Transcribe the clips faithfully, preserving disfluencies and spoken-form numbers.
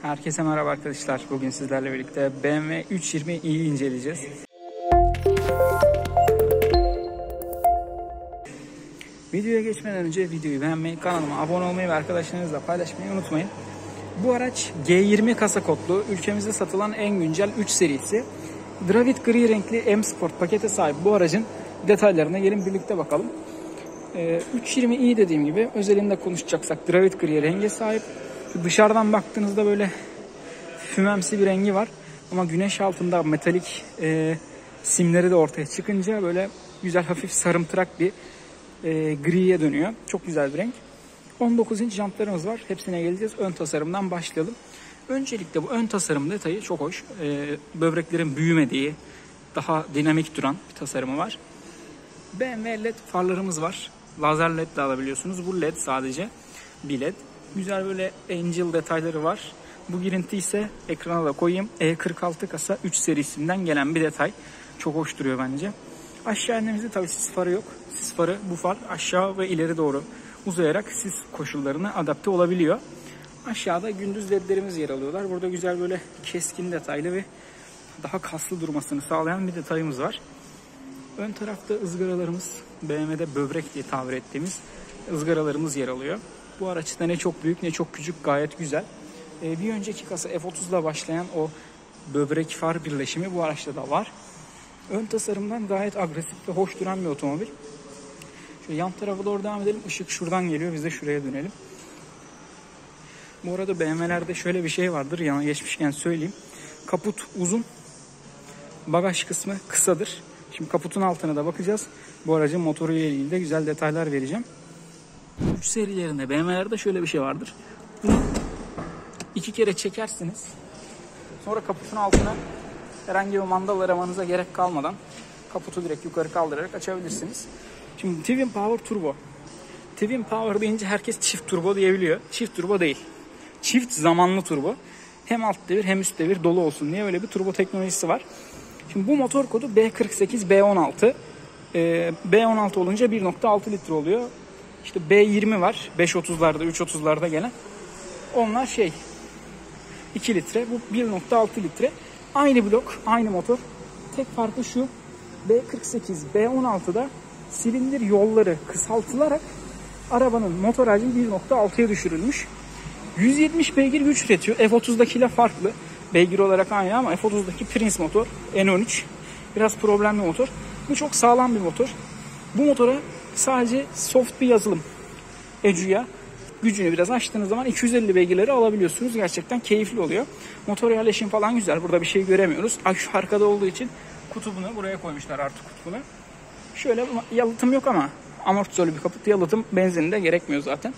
Herkese merhaba arkadaşlar. Bugün sizlerle birlikte B M W üç yirmi i'yi inceleyeceğiz. Videoya geçmeden önce videoyu beğenmeyi, kanalıma abone olmayı ve arkadaşlarınızla paylaşmayı unutmayın. Bu araç G yirmi kasa kodlu, ülkemizde satılan en güncel üç serisi. Dravit gri renkli M Sport pakete sahip bu aracın detaylarına gelin birlikte bakalım. Ee, üç yirmi i dediğim gibi özelinde konuşacaksak Dravit gri renge sahip. Dışarıdan baktığınızda böyle fümemsi bir rengi var. Ama güneş altında metalik e, simleri de ortaya çıkınca böyle güzel hafif sarımtırak bir e, griye dönüyor. Çok güzel bir renk. on dokuz inç jantlarımız var. Hepsine geleceğiz. Ön tasarımdan başlayalım. Öncelikle bu ön tasarım detayı çok hoş. E, böbreklerin büyümediği, daha dinamik duran bir tasarımı var. B M W led farlarımız var. Lazer led de alabiliyorsunuz. Bu led sadece bir led. Güzel böyle angel detayları var. Bu girinti ise ekrana da koyayım. E kırk altı kasa üç serisinden gelen bir detay. Çok hoş duruyor bence. Aşağı indiğimizde tabii sis farı yok. Sis farı, bu far aşağı ve ileri doğru uzayarak sis koşullarına adapte olabiliyor. Aşağıda gündüz ledlerimiz yer alıyorlar. Burada güzel böyle keskin detaylı ve daha kaslı durmasını sağlayan bir detayımız var. Ön tarafta ızgaralarımız, B M W'de böbrek diye tabir ettiğimiz ızgaralarımız yer alıyor. Bu araçta ne çok büyük ne çok küçük, gayet güzel. Ee, bir önceki kasa F otuz'la başlayan o böbrek far birleşimi bu araçta da var. Ön tasarımdan gayet agresif ve hoş duran bir otomobil. Şöyle yan tarafa doğru devam edelim. Işık şuradan geliyor. Biz de şuraya dönelim. Bu arada B M W'lerde şöyle bir şey vardır. Yana geçmişken söyleyeyim. Kaput uzun, bagaj kısmı kısadır. Şimdi kaputun altına da bakacağız. Bu aracın motoru ile ilgili de güzel detaylar vereceğim. üç serilerinde B M W'lerde şöyle bir şey vardır. Bunu iki kere çekersiniz. Sonra kaputun altına herhangi bir mandal aramanıza gerek kalmadan kaputu direkt yukarı kaldırarak açabilirsiniz. Şimdi Twin Power Turbo. Twin Power deyince herkes çift turbo diyebiliyor. Çift turbo değil. Çift zamanlı turbo. Hem alt devir hem üst devir dolu olsun diye öyle bir turbo teknolojisi var. Şimdi bu motor kodu B kırk sekiz B on altı. Ee, B on altı olunca bir nokta altı litre oluyor. İşte B yirmi var. beş otuz'larda, üç otuz'larda gelen. Onlar şey iki litre. Bu bir nokta altı litre. Aynı blok, aynı motor. Tek farkı şu. B kırk sekiz B on altı'da silindir yolları kısaltılarak arabanın motor hacmi bir nokta altı'ya düşürülmüş. yüz yetmiş beygir güç üretiyor. F otuz'dakiyle farklı. Beygir olarak aynı ama F otuz'daki Prince motor N on üç. Biraz problemli motor. Bu çok sağlam bir motor. Bu motora sadece soft bir yazılım E C U'ya gücünü biraz açtığınız zaman iki yüz elli beygirleri alabiliyorsunuz. Gerçekten keyifli oluyor. Motor yerleşim falan güzel. Burada bir şey göremiyoruz. Şu arkada olduğu için kutubunu buraya koymuşlar, artı kutubunu. Şöyle yalıtım yok ama amortisörlü bir kaput, yalıtım benzini de gerekmiyor zaten.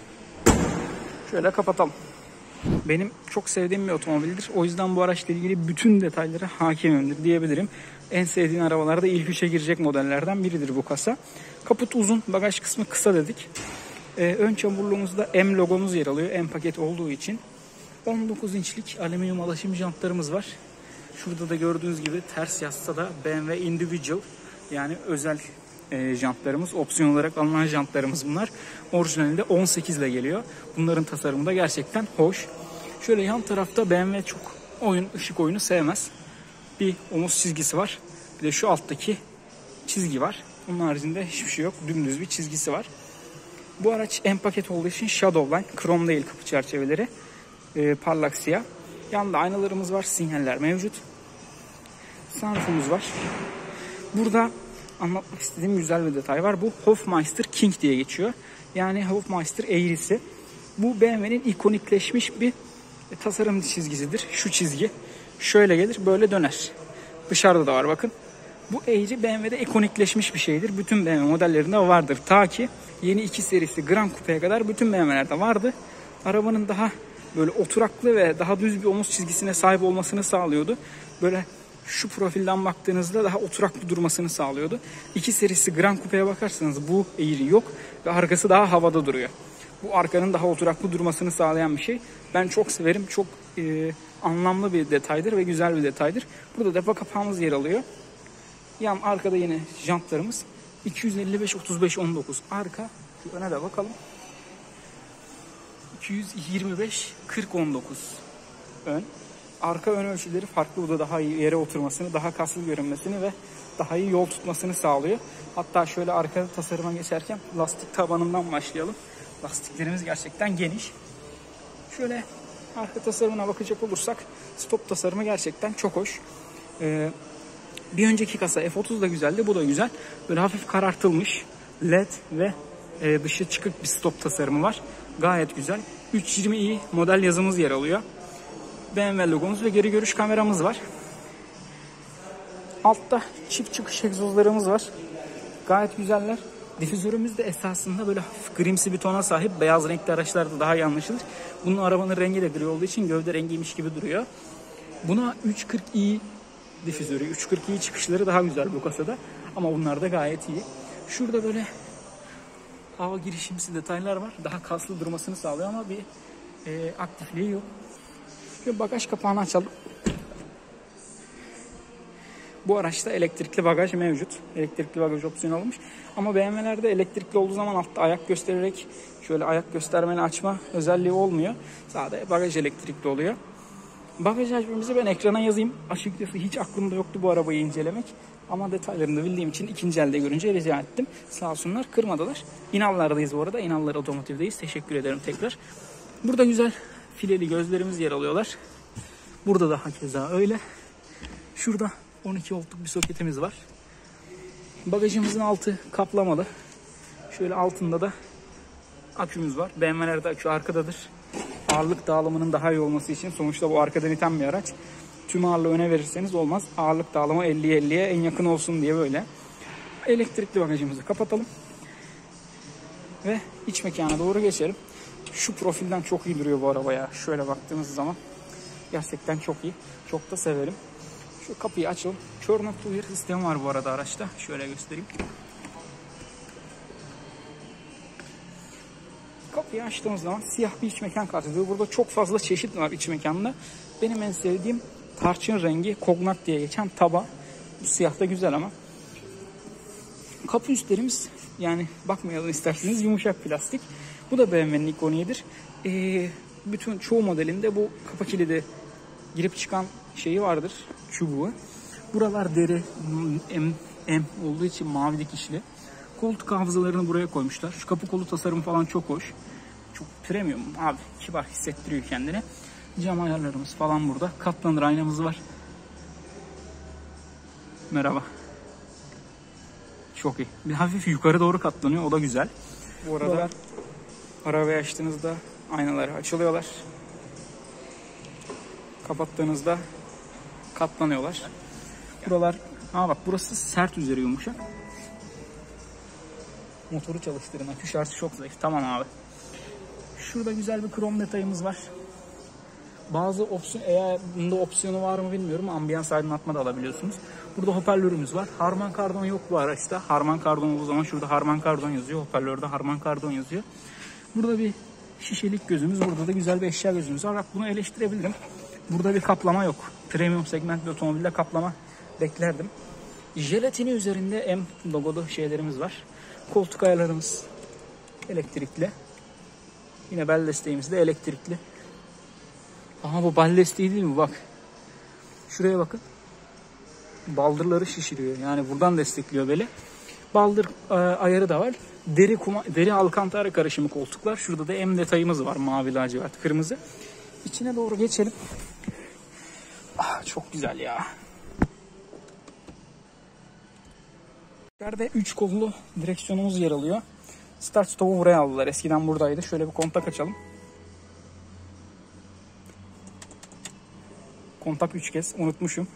Şöyle kapatalım. Benim çok sevdiğim bir otomobildir. O yüzden bu araçla ilgili bütün detaylara hakimimdir diyebilirim. En sevdiğim arabalarda ilk üçe girecek modellerden biridir bu kasa. Kaput uzun, bagaj kısmı kısa dedik. Ee, ön çamurluğumuzda M logomuz yer alıyor. M paket olduğu için. on dokuz inçlik alüminyum alaşım jantlarımız var. Şurada da gördüğünüz gibi ters yazsa da B M W Individual, yani özel e, jantlarımız. Opsiyon olarak alınan jantlarımız bunlar. Orijinalinde on sekiz ile geliyor. Bunların tasarımı da gerçekten hoş. Şöyle yan tarafta B M W çok oyun, ışık oyunu sevmez. Bir omuz çizgisi var. Bir de şu alttaki çizgi var. Onun haricinde hiçbir şey yok. Dümdüz bir çizgisi var. Bu araç M paket olduğu için Shadowline. Krom değil kapı çerçeveleri. E, parlak siyah. Yanında aynalarımız var. Sinyaller mevcut. Sunroofumuz var. Burada anlatmak istediğim güzel bir detay var. Bu Hofmeister King diye geçiyor. Yani Hofmeister eğrisi. Bu B M W'nin ikonikleşmiş bir tasarım çizgisidir. Şu çizgi şöyle gelir, böyle döner. Dışarıda da var bakın. Bu eğri B M W'de ikonikleşmiş bir şeydir. Bütün B M W modellerinde vardır. Ta ki yeni iki serisi Grand Coupe'ye kadar bütün B M W'lerde vardı. Arabanın daha böyle oturaklı ve daha düz bir omuz çizgisine sahip olmasını sağlıyordu. Böyle şu profilden baktığınızda daha oturaklı durmasını sağlıyordu. İki serisi Grand Coupe'ye bakarsanız bu eğri yok ve arkası daha havada duruyor. Bu arkanın daha oturaklı durmasını sağlayan bir şey. Ben çok severim. Çok e, anlamlı bir detaydır ve güzel bir detaydır. Burada depo kapağımız yer alıyor. Yan arkada yine jantlarımız. iki yüz elli beş otuz beş on dokuz arka. Şu öne de bakalım. iki yüz yirmi beş kırk on dokuz. ön. Arka ön ölçüleri farklı. Bu da daha iyi yere oturmasını, daha kaslı görünmesini ve daha iyi yol tutmasını sağlıyor. Hatta şöyle arkada tasarıma geçerken lastik tabanından başlayalım. Lastiklerimiz gerçekten geniş. Şöyle arka tasarımına bakacak olursak stop tasarımı gerçekten çok hoş. Ee, bir önceki kasa F otuz da güzeldi, bu da güzel. Böyle hafif karartılmış L E D ve e, dışı çıkık bir stop tasarımı var. Gayet güzel. üç yüz yirmi i model yazımız yer alıyor. B M W logomuz ve geri görüş kameramız var. Altta çift çıkış egzozlarımız var. Gayet güzeller. Difüzörümüz de esasında böyle hafif grimsi bir tona sahip. Beyaz renkli araçlarda daha iyi anlaşılır. Bunun arabanın rengi de gri olduğu için gövde rengiymiş gibi duruyor. Buna üç kırk i difüzörü, üç kırk i çıkışları daha güzel bu kasada. Ama bunlar da gayet iyi. Şurada böyle hava girişimsi detaylar var. Daha kaslı durmasını sağlıyor ama bir e, aktifliği yok. Şöyle bagaj kapağını açalım. Bu araçta elektrikli bagaj mevcut. Elektrikli bagaj opsiyonu alınmış. Ama B M W'lerde elektrikli olduğu zaman altta ayak göstererek şöyle ayak göstermeni açma özelliği olmuyor. Sadece bagaj elektrikli oluyor. Bagaj hacmimizi ben ekrana yazayım. Açıkçası hiç aklımda yoktu bu arabayı incelemek. Ama detaylarını bildiğim için ikinci elde görünce rica ettim. Sağ olsunlar, kırmadılar. İnallardayız bu arada. İnallar Otomotiv'deyiz. Teşekkür ederim tekrar. Burada güzel fileli gözlerimiz yer alıyorlar. Burada da hakeza öyle. Şurada on iki voltluk bir soketimiz var. Bagajımızın altı kaplamalı. Şöyle altında da akümüz var. B M W'lerde akü arkadadır. Ağırlık dağılımının daha iyi olması için, sonuçta bu arkadan iten bir araç. Tüm ağırlığı öne verirseniz olmaz. Ağırlık dağılımı elliye elliye en yakın olsun diye böyle. Elektrikli bagajımızı kapatalım. Ve iç mekana doğru geçelim. Şu profilden çok iyi duruyor bu araba ya. Şöyle baktığınız zaman gerçekten çok iyi. Çok da severim. Şu kapıyı açalım. Kör nokta uyarı sistemi var bu arada araçta. Şöyle göstereyim. Kapıyı açtığımız zaman siyah bir iç mekan karşılıyor. Burada çok fazla çeşit var iç mekanda. Benim en sevdiğim tarçın rengi Cognac diye geçen taba. Bu siyah da güzel ama. Kapı üstlerimiz, yani bakmayalım isterseniz, yumuşak plastik. Bu da B M W'nin ikoniğidir. Ee, bütün çoğu modelinde bu kapı kilidi girip çıkan şeyi vardır. Çubuğu. Buralar deri M, M olduğu için mavi dikişli. Koltuk hafızalarını buraya koymuşlar. Şu kapı kolu tasarımı falan çok hoş. Çok premium abi. Kibar hissettiriyor kendini. Cam ayarlarımız falan burada. Katlanır aynamız var. Merhaba. Çok iyi. Bir hafif yukarı doğru katlanıyor. O da güzel. Bu arada Buralar. arabayı açtığınızda aynaları açılıyorlar. Kapattığınızda katlanıyorlar. Buralar, ha bak burası sert, üzeri yumuşak. Motoru çalıştırın. Akü şarjı çok zayıf. Tamam abi. Şurada güzel bir krom detayımız var. Bazı opsiyon, eğer bunda opsiyonu var mı bilmiyorum. Ambiyans aydınlatma da alabiliyorsunuz. Burada hoparlörümüz var. Harman kardon yok bu araçta. Harman kardon olduğu zaman şurada Harman kardon yazıyor. Hoparlörde Harman kardon yazıyor. Burada bir şişelik gözümüz. Burada da güzel bir eşya gözümüz var. Bak bunu eleştirebilirim. Burada bir kaplama yok. Premium segment bir otomobilde kaplama beklerdim. Jelatini üzerinde M logolu şeylerimiz var. Koltuk ayarlarımız elektrikli. Yine bel desteğimiz de elektrikli. Aha bu bel desteği değil mi? Bak. Şuraya bakın. Baldırları şişiriyor. Yani buradan destekliyor beli. Baldır e, ayarı da var. Deri kuma, deri alkantara karışımı koltuklar. Şurada da M detayımız var. Mavi, lacivert, kırmızı. İçine doğru geçelim. Ah, çok güzel ya. İçeride üç kollu direksiyonumuz yer alıyor. Start stop'u buraya aldılar. Eskiden buradaydı. Şöyle bir kontak açalım. Kontak üç kez. Unutmuşum.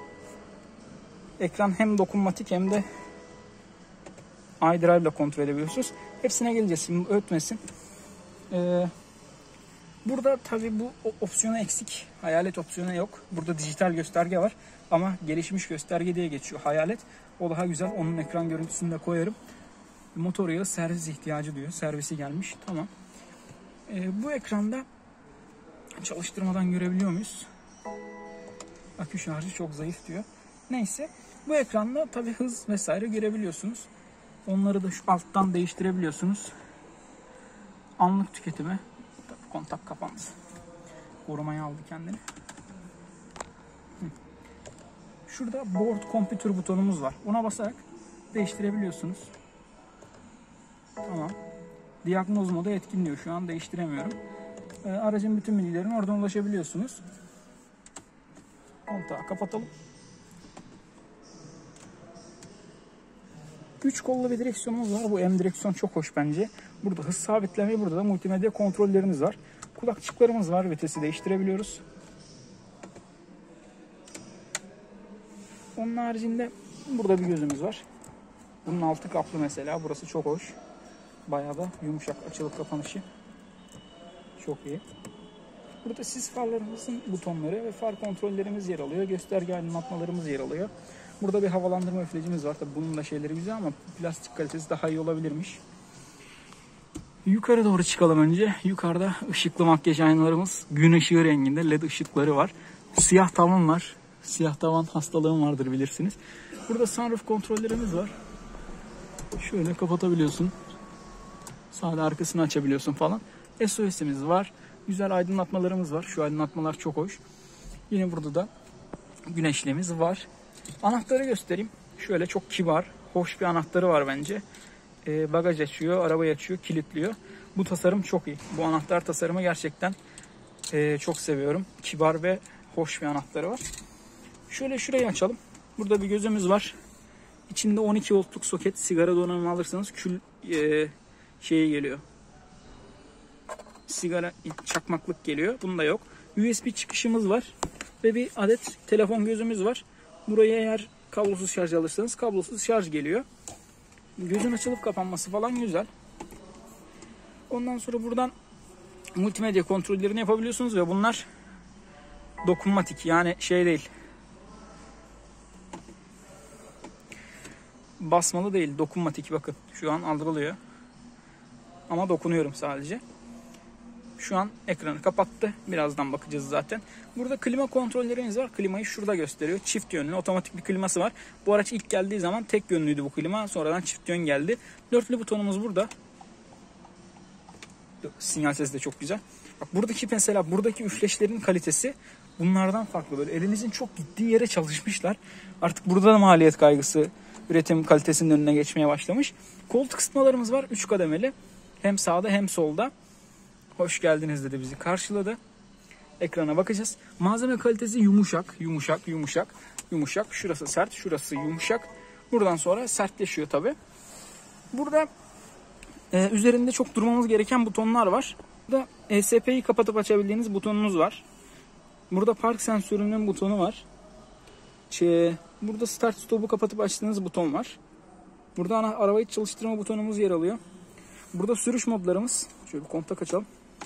Ekran hem dokunmatik hem de iDrive ile kontrol edebiliyorsunuz. Hepsine geleceğiz. Şimdi ötmesin. Ee, burada tabii bu opsiyonu eksik. Hayalet opsiyonu yok. Burada dijital gösterge var. Ama gelişmiş gösterge diye geçiyor. Hayalet. O daha güzel. Onun ekran görüntüsünü de koyarım. Motor yağı servis ihtiyacı diyor. Servisi gelmiş. Tamam. Ee, bu ekranda çalıştırmadan görebiliyor muyuz? Akü şarjı çok zayıf diyor. Neyse. Bu ekranda tabii hız vesaire görebiliyorsunuz. Onları da şu alttan değiştirebiliyorsunuz. Anlık tüketimi. Tabii kontak kapandı. Korumaya aldı kendini. Şurada board computer butonumuz var. Ona basarak değiştirebiliyorsunuz. Tamam. Diagnoz modu etkin diyor. Şu an değiştiremiyorum. Ee, aracın bütün bilgilerine oradan ulaşabiliyorsunuz. Kontağı kapatalım. üç kollu bir direksiyonumuz var. Bu M direksiyon çok hoş bence. Burada hız sabitleme, burada da multimedya kontrollerimiz var. Kulakçıklarımız var. Vitesi değiştirebiliyoruz. Onun haricinde burada bir gözümüz var. Bunun altı kaplı mesela. Burası çok hoş. Bayağı da yumuşak açılıp kapanışı. Çok iyi. Burada sis farlarımızın butonları ve far kontrollerimiz yer alıyor. Gösterge aydınlatmalarımız yer alıyor. Burada bir havalandırma üflecimiz var. Tabii bunun da şeyleri güzel ama plastik kalitesi daha iyi olabilirmiş. Yukarı doğru çıkalım önce. Yukarıda ışıklı makyaj aynalarımız. Gün ışığı renginde led ışıkları var. Siyah tavan var. Siyah tavan hastalığım vardır bilirsiniz. Burada sunroof kontrollerimiz var. Şöyle kapatabiliyorsun. Sadece arkasını açabiliyorsun falan. S O S'imiz var. Güzel aydınlatmalarımız var. Şu aydınlatmalar çok hoş. Yine burada da güneşliğimiz var. Anahtarı göstereyim. Şöyle çok kibar, hoş bir anahtarı var bence. Ee, bagaj açıyor, arabayı açıyor, kilitliyor. Bu tasarım çok iyi. Bu anahtar tasarımı gerçekten e, çok seviyorum. Kibar ve hoş bir anahtarı var. Şöyle şurayı açalım. Burada bir gözümüz var. İçinde on iki voltluk soket, sigara donanımı alırsanız kül e, şeyi geliyor. Sigara çakmaklık geliyor. Bunda yok. U S B çıkışımız var. Ve bir adet telefon gözümüz var. Buraya eğer kablosuz şarj alırsanız kablosuz şarj geliyor. Gözün açılıp kapanması falan güzel. Ondan sonra buradan multimedya kontrollerini yapabiliyorsunuz ve bunlar dokunmatik, yani şey değil. Basmalı değil, dokunmatik. Bakın şu an algılıyor. Ama dokunuyorum sadece. Şu an ekranı kapattı. Birazdan bakacağız zaten. Burada klima kontrollerimiz var. Klimayı şurada gösteriyor. Çift yönlü otomatik bir kliması var. Bu araç ilk geldiği zaman tek yönlüydü bu klima. Sonradan çift yön geldi. Dörtlü butonumuz burada. Sinyal sesi de çok güzel. Bak buradaki mesela buradaki üfleşlerin kalitesi bunlardan farklı. Böyle elinizin çok gittiği yere çalışmışlar. Artık burada da maliyet kaygısı üretim kalitesinin önüne geçmeye başlamış. Koltuk ısıtmalarımız var. üç kademeli. Hem sağda hem solda. Hoş geldiniz dedi, bizi karşıladı. Ekrana bakacağız. Malzeme kalitesi yumuşak, yumuşak, yumuşak, yumuşak. Şurası sert, şurası yumuşak. Buradan sonra sertleşiyor tabi. Burada e, üzerinde çok durmamız gereken butonlar var. Burada E S P'yi kapatıp açabildiğiniz butonunuz var. Burada park sensörünün butonu var. Şey, burada start stop'u kapatıp açtığınız buton var. Burada ana arabayı çalıştırma butonumuz yer alıyor. Burada sürüş modlarımız. Şöyle bir kontak açalım.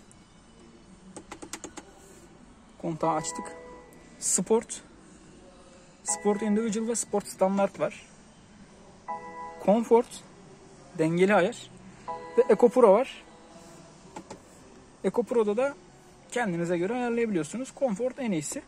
Kontağı açtık. Sport, Sport Individual ve Sport Standard var. Comfort, dengeli ayar ve Eco Pro var. Eco Pro'da da kendinize göre ayarlayabiliyorsunuz. Comfort en iyisi.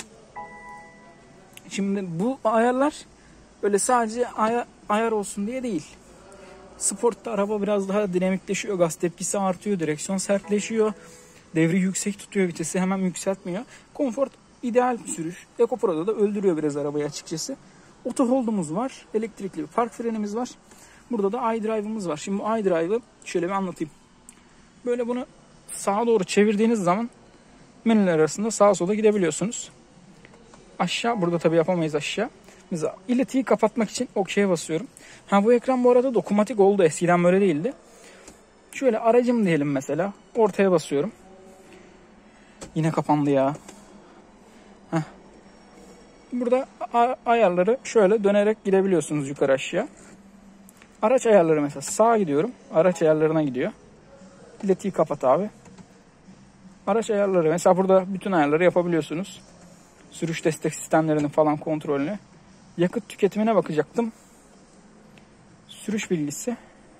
Şimdi bu ayarlar böyle sadece ayar, ayar olsun diye değil. Sport'ta araba biraz daha dinamikleşiyor. Gaz tepkisi artıyor. Direksiyon sertleşiyor. Devri yüksek tutuyor. Vitesi hemen yükseltmiyor. Comfort ideal bir sürüş. Eco Pro'da da öldürüyor biraz arabayı açıkçası. Auto hold'umuz var. Elektrikli bir park frenimiz var. Burada da iDrive'ımız var. Şimdi bu iDrive'ı şöyle bir anlatayım. Böyle bunu sağa doğru çevirdiğiniz zaman menüler arasında sağa sola gidebiliyorsunuz. Aşağı, burada tabii yapamayız aşağı. Mesela iletiyi kapatmak için okey'e basıyorum. Ha bu ekran bu arada dokunmatik oldu. Eskiden böyle değildi. Şöyle aracım diyelim mesela. Ortaya basıyorum. Yine kapandı ya. Heh. Burada ayarları şöyle dönerek gidebiliyorsunuz yukarı aşağı. Araç ayarları mesela sağa gidiyorum. Araç ayarlarına gidiyor. İletiyi kapat abi. Araç ayarları mesela burada bütün ayarları yapabiliyorsunuz. Sürüş destek sistemlerinin falan kontrolünü. Yakıt tüketimine bakacaktım. Sürüş bilgisi.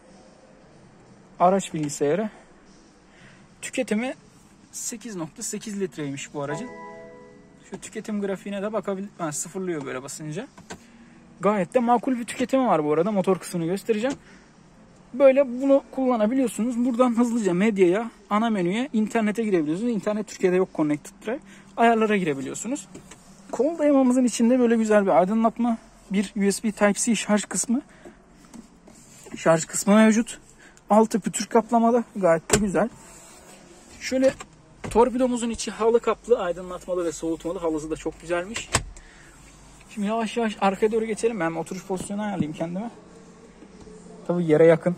Araç bilgisayarı. Tüketimi sekiz nokta sekiz litreymiş bu aracın. Şu tüketim grafiğine de bakabilir. Ha, sıfırlıyor böyle basınca. Gayet de makul bir tüketimi var bu arada. Motor kısmını göstereceğim. Böyle bunu kullanabiliyorsunuz. Buradan hızlıca medyaya, ana menüye, internete girebiliyorsunuz. İnternet Türkiye'de yok, Connected Drive. Ayarlara girebiliyorsunuz. Kol dayamamızın içinde böyle güzel bir aydınlatma, bir U S B Type-C şarj kısmı, şarj kısmı mevcut. Altı pütür kaplamalı, gayet de güzel. Şöyle torpidomuzun içi halı kaplı, aydınlatmalı ve soğutmalı. Halısı da çok güzelmiş. Şimdi yavaş yavaş arkaya doğru geçelim. Ben oturuş pozisyonu ayarlayayım kendime. Tabii yere yakın.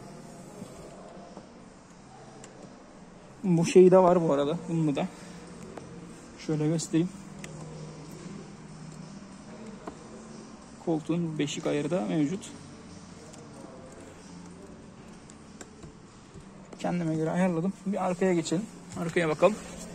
Bu şeyi de var bu arada. Bunu da şöyle göstereyim. Koltuğun beşik ayarı da mevcut. Kendime göre ayarladım. Bir arkaya geçelim. Arkaya bakalım.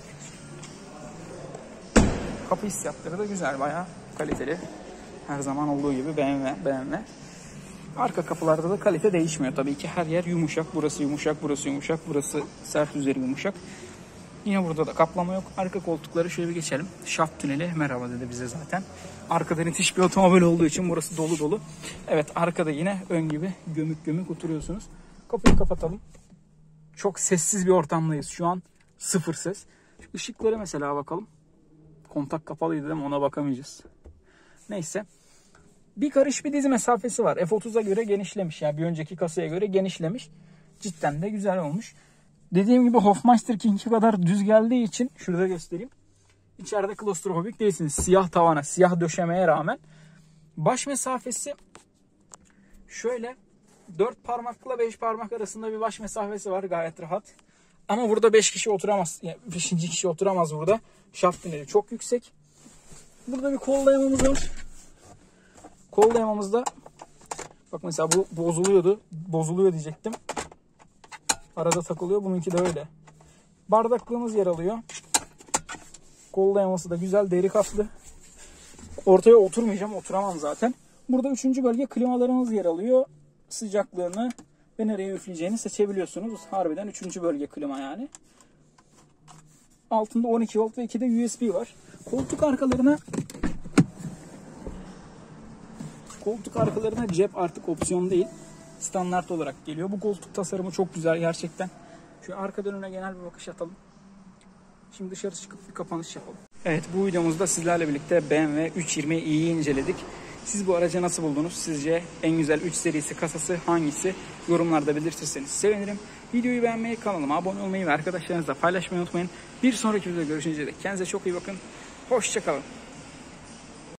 Kapı hissiyatları da güzel. Bayağı kaliteli. Her zaman olduğu gibi B M W. B M W. Arka kapılarda da kalite değişmiyor. Tabii ki her yer yumuşak. Burası yumuşak, burası yumuşak, burası sert, üzeri yumuşak. Yine burada da kaplama yok. Arka koltukları şöyle bir geçelim. Şaft tüneli merhaba dedi bize zaten. Arkada itiş bir otomobil olduğu için burası dolu dolu. Evet, arkada yine ön gibi gömük gömük oturuyorsunuz. Kapıyı kapatalım. Çok sessiz bir ortamdayız şu an. Sıfır ses. Şu ışıklara mesela bakalım. Kontak kapalıydı değil mi? Ona bakamayacağız. Neyse. Bir karış bir dizi mesafesi var. F otuza göre genişlemiş. Yani bir önceki kasaya göre genişlemiş. Cidden de güzel olmuş. Dediğim gibi Hofmeister King'e kadar düz geldiği için şurada göstereyim. İçeride klostrofobik değilsiniz. Siyah tavana, siyah döşemeye rağmen. Baş mesafesi şöyle dört parmakla beş parmak arasında bir baş mesafesi var. Gayet rahat. Ama burada beş kişi oturamaz. Yani beşinci kişi oturamaz burada. Şaft tüneli çok yüksek. Burada bir kol dayamamız var. Kol dayamamızda bak mesela bu bozuluyordu. Bozuluyor diyecektim. Arada takılıyor. Bununki de öyle. Bardaklığımız yer alıyor. Kol dayaması da güzel. Deri kaplı. Ortaya oturmayacağım. Oturamam zaten. Burada üçüncü bölge klimalarımız yer alıyor. Sıcaklığını ve nereye üfleyeceğini seçebiliyorsunuz. Harbiden üçüncü bölge klima yani. Altında on iki volt ve iki de U S B var. Koltuk arkalarına Koltuk arkalarına cep artık opsiyon değil. Standart olarak geliyor. Bu koltuk tasarımı çok güzel gerçekten. Şu arkadan öne genel bir bakış atalım. Şimdi dışarı çıkıp bir kapanış yapalım. Evet, bu videomuzda sizlerle birlikte B M W üç yüz yirmi i'yi inceledik. Siz bu aracı nasıl buldunuz? Sizce en güzel üç serisi kasası hangisi? Yorumlarda belirtirseniz sevinirim. Videoyu beğenmeyi, kanalıma abone olmayı ve arkadaşlarınızla paylaşmayı unutmayın. Bir sonraki videoda görüşünceye dek kendinize çok iyi bakın. Hoşça kalın.